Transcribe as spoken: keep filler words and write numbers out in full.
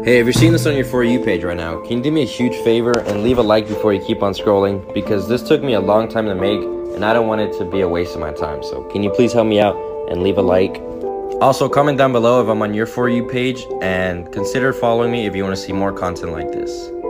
Hey, if you're seeing this on your For You page right now, can you do me a huge favor and leave a like before you keep on scrolling? Because this took me a long time to make, and I don't want it to be a waste of my time. So can you please help me out and leave a like? Also, comment down below if I'm on your For You page, and consider following me if you want to see more content like this.